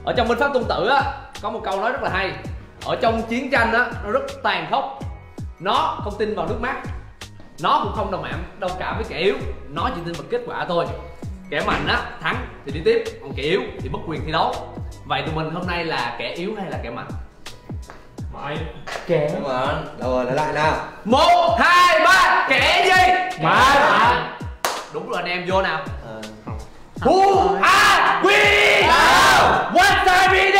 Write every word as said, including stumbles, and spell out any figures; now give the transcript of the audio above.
Ở trong Minh Pháp Tôn Tử á có một câu nói rất là hay. Ở trong chiến tranh á nó rất tàn khốc. Nó không tin vào nước mắt, nó cũng không đồng cảm đồng cảm với kẻ yếu, nó chỉ tin vào kết quả thôi. Kẻ mạnh á thắng thì đi tiếp, còn kẻ yếu thì mất quyền thi đấu. Vậy tụi mình hôm nay là kẻ yếu hay là kẻ mạnh? Mày Kẻ mạnh. Đâu rồi, lại lại nào. Một, hai, ba, kẻ gì? Mạnh. Đúng rồi, anh em vô nào. Ờ. Who are we? What time is